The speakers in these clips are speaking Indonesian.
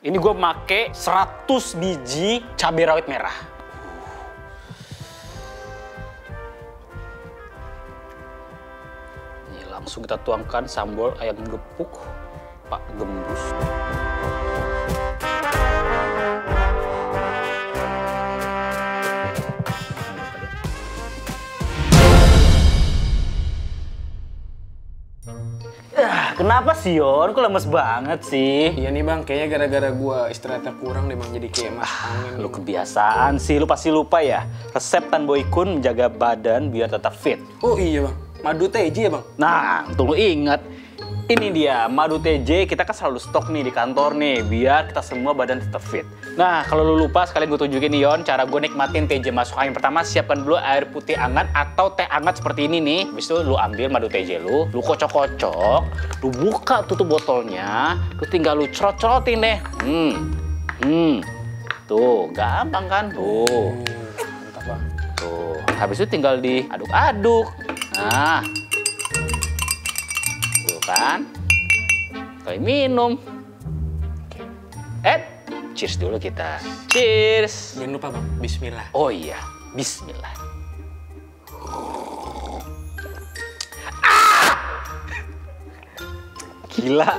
Ini gue make 100 biji cabai rawit merah. Ini langsung kita tuangkan sambal ayam gepuk Pak Gembus. Kenapa sih Yon? Kok lemes banget sih? Iya nih bang, kayaknya gara-gara gua istirahatnya kurang deh bang, jadi kayak masuk angin. Lu kebiasaan sih, lu pasti lupa ya. Resep Tan Boy Kun menjaga badan biar tetap fit. Oh iya bang, madu TJ ya bang? Nah, untuk lu inget. Ini dia, madu TJ kita kan selalu stok nih di kantor nih, biar kita semua badan tetap fit. Nah, kalau lu lupa sekalian gue tunjukin nih Yon, cara gue nikmatin TJ masuk angin. Pertama, siapkan dulu air putih hangat atau teh hangat seperti ini nih. Habis itu lu ambil madu TJ lu kocok-kocok, lu buka tutup botolnya, lu tinggal lu cerot-cerotin deh. Tuh, gampang kan? Tuh. Mantap bang. Tuh, habis itu tinggal diaduk-aduk. Nah. Kan, kayak minum. Cheers dulu kita. Cheers. Jangan lupa bang, bismillah. Oh iya, bismillah. Gila.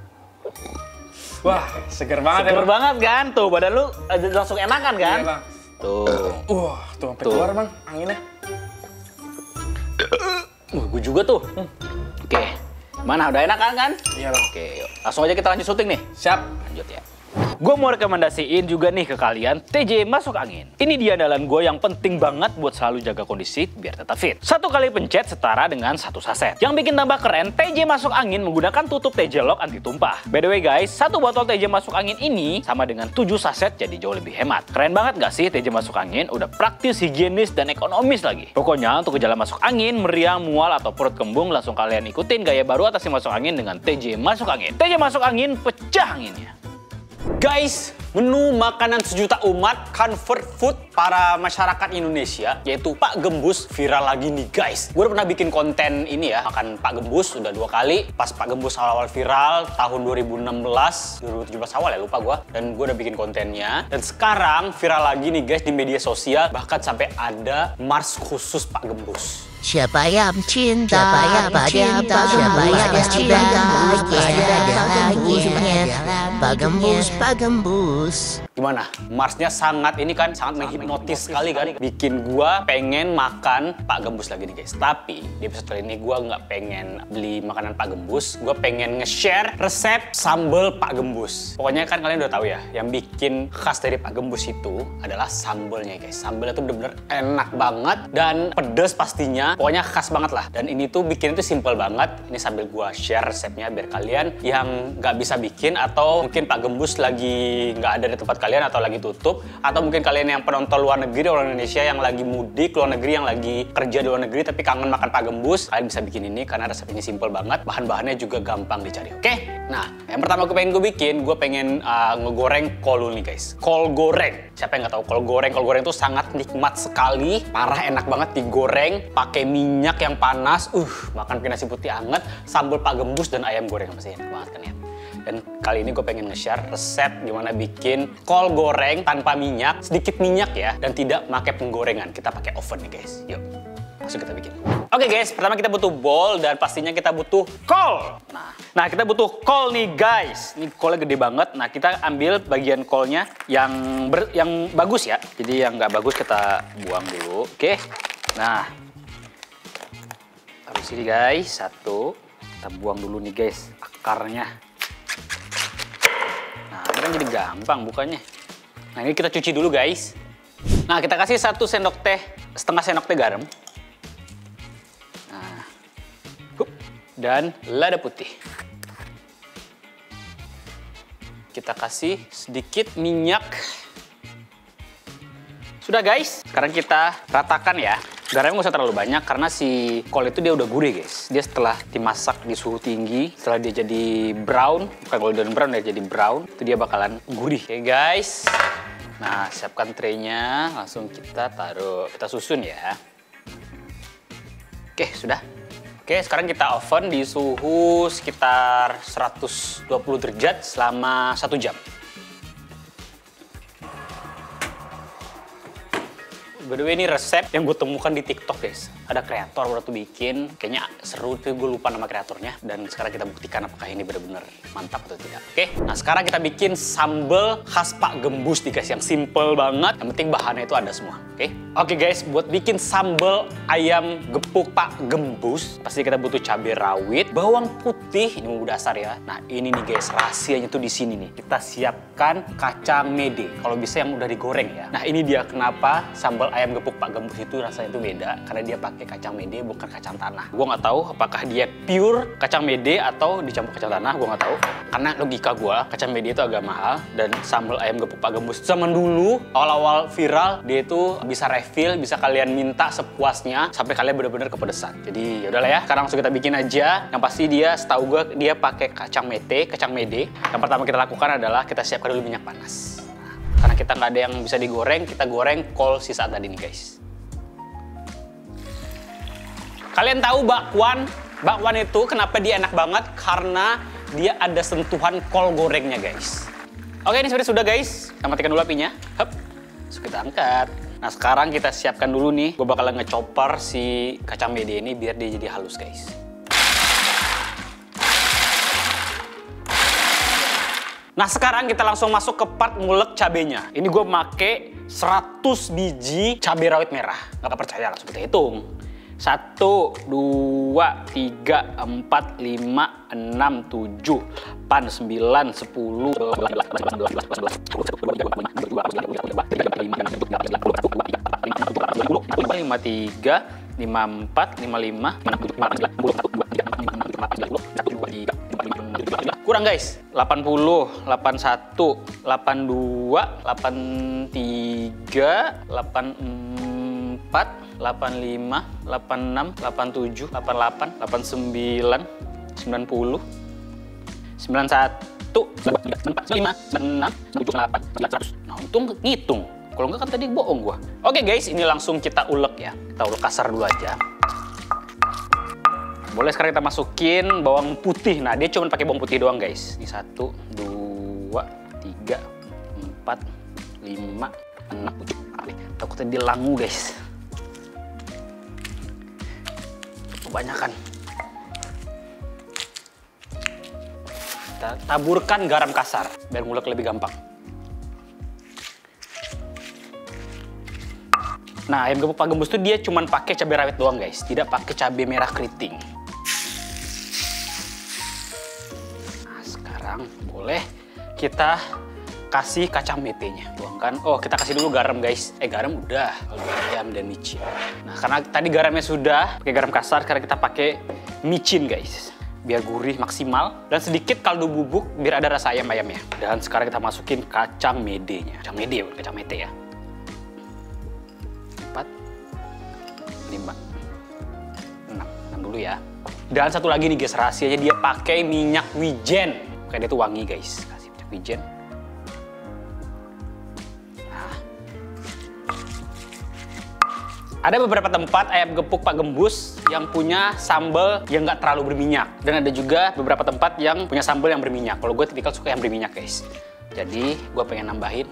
Wah, seger banget. Seger banget kan? Tuh, badan lu langsung enakan kan? Iya bang. Tuh. Tuh sampai keluar bang, anginnya. Gue juga tuh. Oke. Mana, udah enak kan? Iya bang. Oke, yuk. Langsung aja kita lanjut syuting nih. Siap. Lanjut ya. Gue mau rekomendasiin juga nih ke kalian TJ Masuk Angin. Ini dia andalan gue yang penting banget buat selalu jaga kondisi biar tetap fit. 1 kali pencet setara dengan 1 saset. Yang bikin tambah keren, TJ Masuk Angin menggunakan tutup TJ Lock anti tumpah. By the way guys, 1 botol TJ Masuk Angin ini sama dengan 7 saset, jadi jauh lebih hemat. Keren banget gak sih TJ Masuk Angin? Udah praktis, higienis, dan ekonomis lagi. Pokoknya untuk gejala masuk angin, meriang, mual, atau perut kembung, langsung kalian ikutin gaya baru atasi masuk angin dengan TJ Masuk Angin. TJ Masuk Angin, pecah anginnya. Guys, menu makanan sejuta umat comfort food para masyarakat Indonesia yaitu Pak Gembus viral lagi nih guys. Gue udah pernah bikin konten ini ya, makan Pak Gembus udah 2 kali. Pas Pak Gembus awal-awal viral tahun 2017 awal ya, lupa gue. Dan gue udah bikin kontennya. Dan sekarang viral lagi nih guys di media sosial, bahkan sampai ada Mars khusus Pak Gembus. Siapa yang cinta pada Pak Gembus. Gimana? Marsnya sangat ini kan sangat menghipnotis sekali kan, bikin gua pengen makan Pak Gembus lagi nih guys. Tapi di episode kali ini gua nggak pengen beli makanan Pak Gembus, gua pengen nge-share resep sambal Pak Gembus. Pokoknya kan kalian udah tahu ya, yang bikin khas dari Pak Gembus itu adalah sambalnya guys. Sambalnya tuh bener-bener enak banget dan pedes pastinya. Pokoknya khas banget lah. Dan ini tuh bikin itu simple banget. Ini sambil gua share resepnya biar kalian yang nggak bisa bikin, atau mungkin Pak Gembus lagi nggak ada di tempat kalian atau lagi tutup, atau mungkin kalian yang penonton luar negeri, orang Indonesia yang lagi mudik luar negeri, yang lagi kerja di luar negeri tapi kangen makan Pak Gembus, kalian bisa bikin ini karena resep ini simple banget. Bahan-bahannya juga gampang dicari. Oke? Nah, yang pertama gue pengen ngegoreng kol dulu nih guys. Kol goreng. Siapa yang nggak tahu kol goreng? Kol goreng itu sangat nikmat sekali. Parah enak banget digoreng pakai minyak yang panas. Makan pakai nasi putih anget, sambal Pak Gembus dan ayam goreng pasti enak banget kan ya. Dan kali ini gue pengen nge-share resep gimana bikin kol goreng tanpa minyak, sedikit minyak ya, dan tidak pakai penggorengan. Kita pakai oven nih guys. Yuk, langsung kita bikin. Oke guys, pertama kita butuh bowl dan pastinya kita butuh kol. Nah kita butuh kol nih guys. Ini kolnya gede banget. Nah kita ambil bagian kolnya yang bagus ya. Jadi yang nggak bagus kita buang dulu. Oke. Nah, habis ini guys, satu kita buang dulu nih guys akarnya. Nah, ini kan jadi gampang bukanya. Nah, ini kita cuci dulu guys. Nah, kita kasih 1 sendok teh, setengah sendok teh garam. Nah, dan lada putih. Kita kasih sedikit minyak. Sudah guys, sekarang kita ratakan ya. Garamnya nggak usah terlalu banyak karena si kol itu dia udah gurih guys. Dia setelah dimasak di suhu tinggi, setelah dia jadi brown, bukan golden brown ya, jadi brown, itu dia bakalan gurih. Oke guys. Nah, siapkan traynya, langsung kita taruh, kita susun ya. Oke, sudah. Oke, sekarang kita oven di suhu sekitar 120 derajat selama 1 jam. By the way, ini resep yang gue temukan di TikTok guys. Ada kreator baru tuh bikin, kayaknya seru tuh, gue lupa nama kreatornya. Dan sekarang kita buktikan apakah ini benar-benar mantap atau tidak. Oke, nah sekarang kita bikin sambal khas Pak Gembus nih guys, yang simple banget. Yang penting bahannya itu ada semua. Oke guys, buat bikin sambal ayam gepuk Pak Gembus, pasti kita butuh cabai rawit, bawang putih, ini bumbu dasar ya. Nah ini nih guys, rahasianya tuh di sini nih. Kita siapkan kacang mede, kalau bisa yang udah digoreng ya. Nah ini dia kenapa sambal ayam gepuk Pak Gembus itu rasanya itu beda, karena dia pakai kacang mede bukan kacang tanah. Gua nggak tahu apakah dia pure kacang mede atau dicampur kacang tanah, gua nggak tahu. Karena logika gua, kacang mede itu agak mahal dan sambal ayam gepuk Pak Gembus zaman dulu awal-awal viral, dia itu bisa refill, bisa kalian minta sepuasnya sampai kalian benar-benar kepedesan. Jadi yaudahlah ya, sekarang langsung kita bikin aja. Yang pasti dia, setahu gua dia pakai kacang mede. Yang pertama kita lakukan adalah kita siapkan dulu minyak panas. Karena kita nggak ada yang bisa digoreng, kita goreng kol sisa tadi nih guys. Kalian tahu bakwan? Bakwan itu kenapa dia enak banget? Karena dia ada sentuhan kol gorengnya guys. Oke, ini sudah guys. Kita matikan dulu apinya. Hup. Terus kita angkat. Nah sekarang kita siapkan dulu nih. Gue bakalan ngechopper si kacang mede ini biar dia jadi halus guys. Nah sekarang kita langsung masuk ke part ngulek cabenya. Ini gue make 100 biji cabai rawit merah. Gak percaya, langsung kita hitung. 1, 2, 3, 4, 5, 6, 7, 8, 9, 10, 11, 12, kurang guys, 80, 81, 82, 83, 84, 85, 86, 87, 88, 89, 90, 91, 95, 96, 97, 100. Nah untung ngitung, kalau enggak kan tadi bohong gua. Oke guys, ini langsung kita ulek ya. Kita ulek kasar dulu aja. Boleh sekarang kita masukin bawang putih. Nah dia cuma pakai bawang putih doang guys. Ini 1, 2, 3, 4, 5, 6, 7. Takutnya dia langu guys. Kebanyakan. Kita taburkan garam kasar biar ngulek lebih gampang. Nah ayam gepuk Pak Gembus tuh dia cuma pakai cabai rawit doang guys, tidak pakai cabai merah keriting. Nah sekarang boleh kita kasih kacang metenya, tuangkan. Oh kita kasih dulu garam guys. Garam udah, ayam dan micin. Nah karena tadi garamnya sudah pakai garam kasar, karena kita pakai micin guys, biar gurih maksimal dan sedikit kaldu bubuk biar ada rasa ayam-ayamnya. Dan sekarang kita masukin kacang medenya, kacang mede bukan kacang mete ya. 4, 5, 6 dulu ya. Dan satu lagi nih guys, rahasianya dia pakai minyak wijen. Kayak dia tuh wangi guys. Kasih minyak wijen. Ada beberapa tempat ayam gepuk Pak Gembus yang punya sambal yang nggak terlalu berminyak. Dan ada juga beberapa tempat yang punya sambal yang berminyak. Kalau gue tipikal suka yang berminyak guys. Jadi gue pengen nambahin.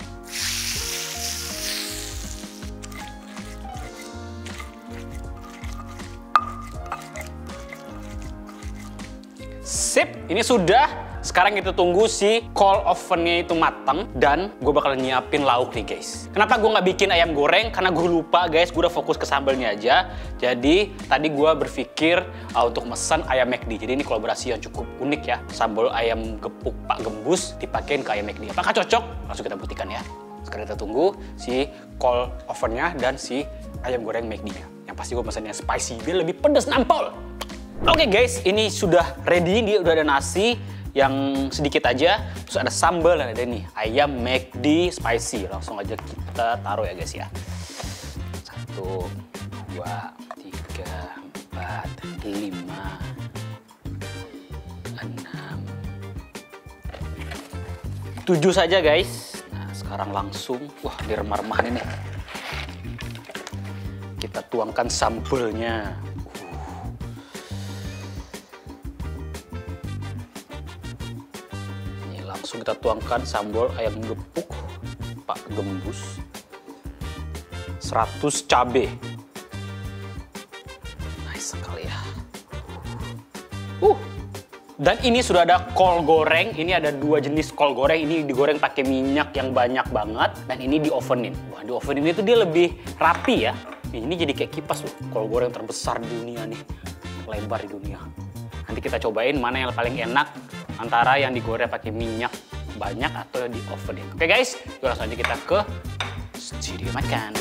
Sip, ini sudah. Sekarang kita tunggu si cold ovennya itu matang dan gue bakal nyiapin lauk nih guys. Kenapa gue nggak bikin ayam goreng? Karena gue lupa guys, gue udah fokus ke sambalnya aja. Jadi tadi gue berpikir untuk mesen ayam McD. Jadi ini kolaborasi yang cukup unik ya. Sambal ayam gepuk Pak Gembus dipakein ke ayam McD. Apakah cocok? Langsung kita buktikan ya. Sekarang kita tunggu si cold ovennya dan si ayam goreng McD-nya. Yang pasti gue pesennya spicy biar lebih pedas nampol. Oke guys, ini sudah ready. Dia udah ada nasi yang sedikit aja, terus ada sambal dan ada nih ayam McD spicy. Langsung aja kita taruh ya guys ya. 1, 2, 3, 4, 5, 6, 7 saja guys. Nah sekarang langsung, wah diremah-remahan ini. Kita tuangkan sambalnya. Langsung kita tuangkan sambal ayam gepuk Pak Gembus 100 cabe. Nice sekali ya. Dan ini sudah ada kol goreng. Ini ada 2 jenis kol goreng. Ini digoreng pakai minyak yang banyak banget. Dan ini di ovenin. Wah, di ovenin itu dia lebih rapi ya. Ini jadi kayak kipas loh. Kol goreng terbesar di dunia nih. Lebar di dunia. Nanti kita cobain mana yang paling enak. Antara yang digoreng pakai minyak banyak atau yang di ovenin. Oke guys, langsung aja kita ke studio makan.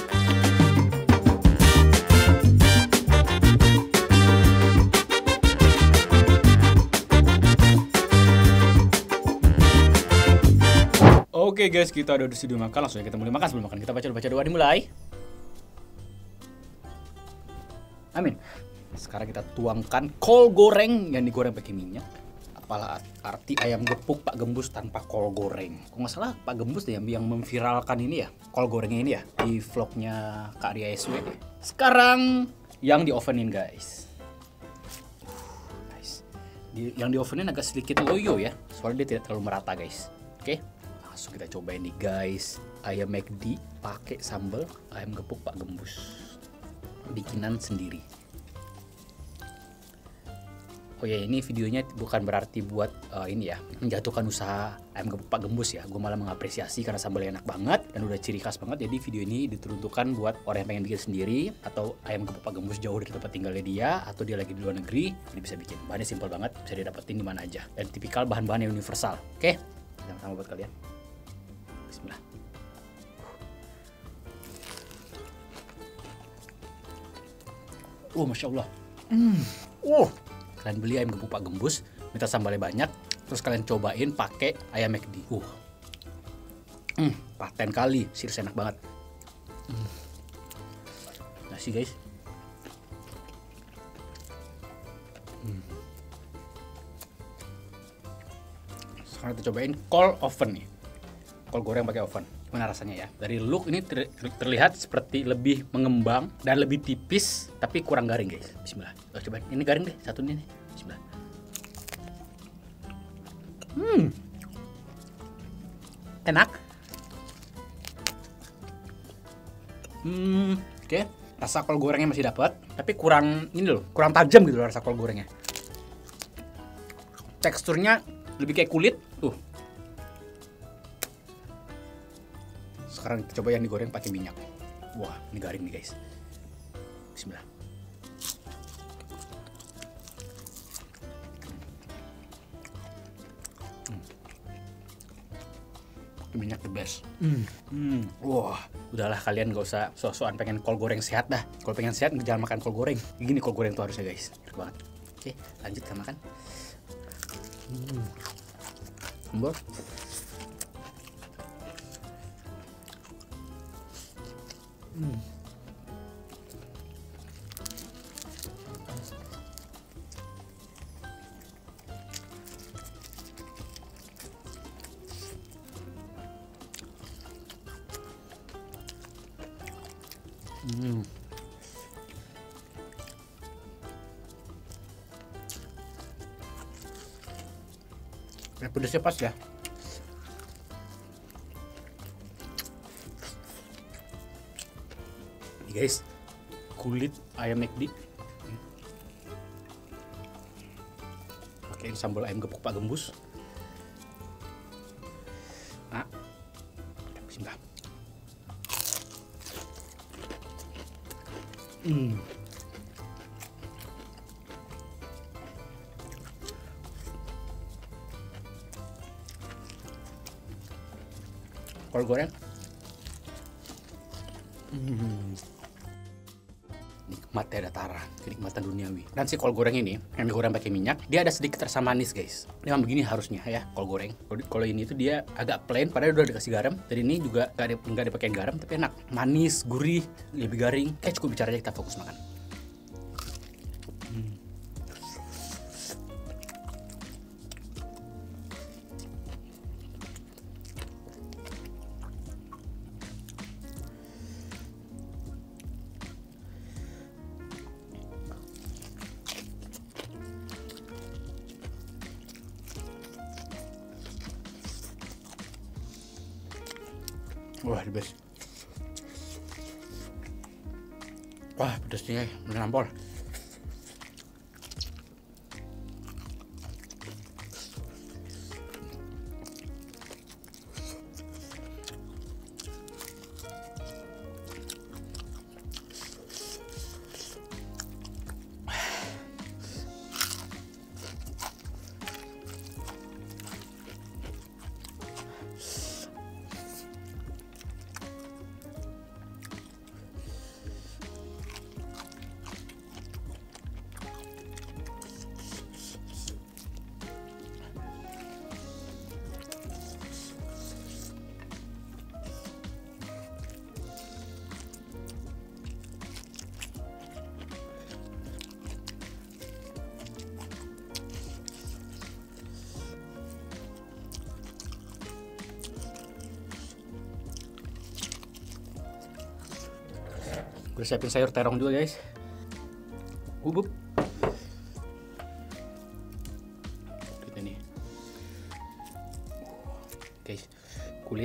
Oke guys, kita udah di studio makan, langsung kita mulai makan. Sebelum makan kita baca doa dimulai. Amin. Sekarang kita tuangkan kol goreng yang digoreng pakai minyak. Apalah arti ayam gepuk Pak Gembus tanpa kol goreng? Kok nggak salah Pak Gembus deh yang memviralkan ini ya, kol gorengnya ini ya, di vlognya Kak Ria SW. Sekarang yang di ovenin guys. Nice. Yang di ovenin agak sedikit loyo ya, soalnya dia tidak terlalu merata guys. Oke. Langsung kita cobain nih guys, ayam McD pakai sambal ayam gepuk Pak Gembus, bikinan sendiri. Oh ya, ini videonya bukan berarti buat ini ya, menjatuhkan usaha ayam gepuk Pak Gembus ya. Gue malah mengapresiasi karena sambalnya enak banget dan udah ciri khas banget. Jadi video ini diperuntukkan buat orang yang pengen bikin sendiri, atau ayam gepuk Pak Gembus jauh dari tempat tinggalnya dia, atau dia lagi di luar negeri, jadi bisa bikin. Bahannya simpel banget, bisa didapetin di mana aja. Dan tipikal bahan-bahan yang universal. Oke, sama-sama buat kalian. Bismillah. Masya Allah. Kalian beli ayam gepuk Pak Gembus, minta sambalnya banyak, terus kalian cobain pakai ayam McD. Paten kali, serius enak banget. Nasi guys. Sekarang kita cobain kol oven nih. Kol goreng pakai oven. Gimana rasanya ya? Dari look ini terlihat seperti lebih mengembang dan lebih tipis, tapi kurang garing guys. Bismillah. Cobain. Ini garing deh, satu ini nih. Bismillah. Enak. Oke. Rasa kol gorengnya masih dapat, tapi kurang ini loh, kurang tajam gitu loh rasa kol gorengnya. Teksturnya lebih kayak kulit. Sekarang kita coba yang digoreng pakai minyak. Wah, ini garing nih guys. Bismillah. Minyak the best. Wah, udahlah kalian gak usah sok-sokan pengen kol goreng sehat dah. Kalau pengen sehat jangan makan kol goreng. Gini kol goreng tuh harusnya guys. Enak banget. Oke, lanjut kita makan. Sambal. Pedasnya pas ya. Ini guys, kulit ayam McD pakai sambal ayam gepuk Pak Gembus. Nah, bismillah. Kol goreng. Nikmat tiada tara, kenikmatan duniawi. Dan si kol goreng ini yang digoreng pakai minyak, dia ada sedikit rasa manis guys. Memang begini harusnya ya kol goreng. Kalau ini tuh dia agak plain, padahal udah dikasih garam. Dan ini juga nggak dipakein garam, tapi enak, manis, gurih, lebih garing. Kayak cukup bicara aja, kita fokus makan. Wah, the best. Wah, pedasnya bener nampol. Gue siapin sayur terong juga guys. Bubuk. Kita nih. Guys, kulit.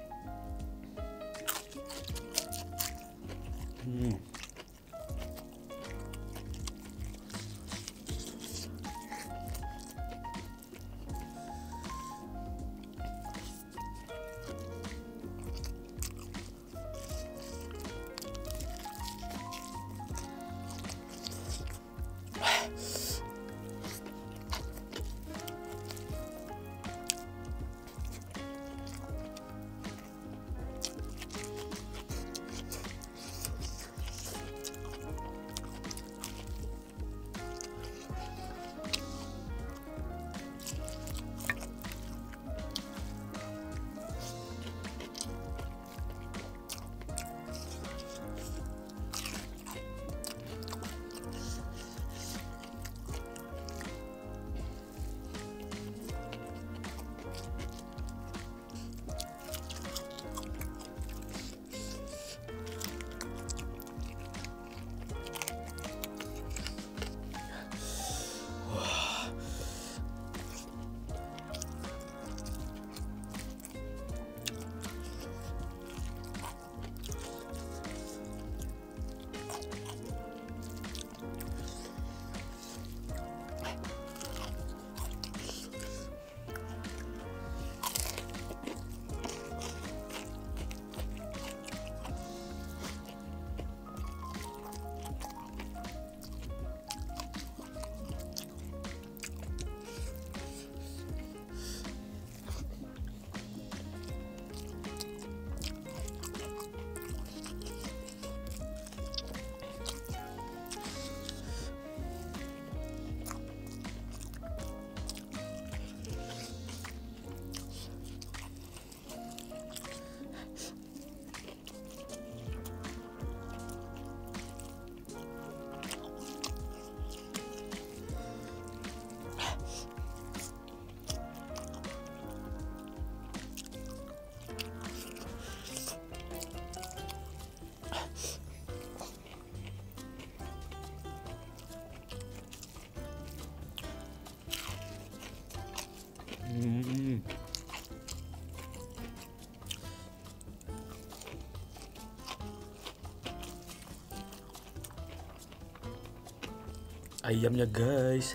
Ayamnya guys.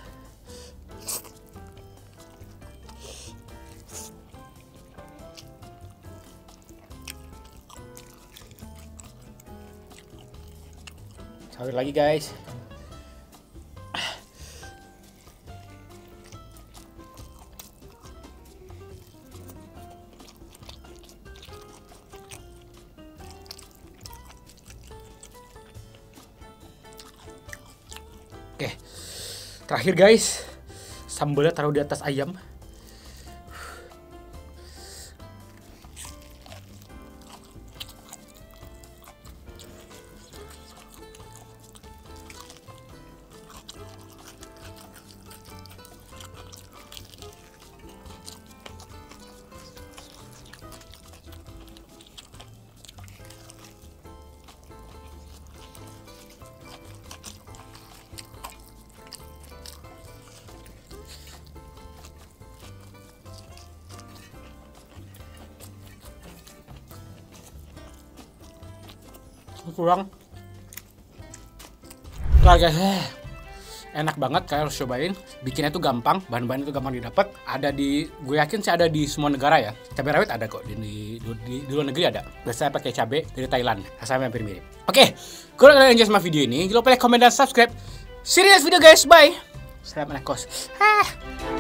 Sayur lagi guys. Oke, terakhir guys, sambalnya taruh di atas ayam. Kurang. Keluarga enak banget, kalian harus cobain. Bikinnya tuh gampang, bahan-bahan itu gampang didapat. Ada gue yakin sih ada di semua negara ya. Cabai rawit ada kok di luar negeri ada. Biasanya pakai cabai dari Thailand, rasanya hampir mirip. Oke, kalau kalian enjoy sama video ini, jangan lupa like, comment, dan subscribe. See you next video guys, bye. Assalamualaikum.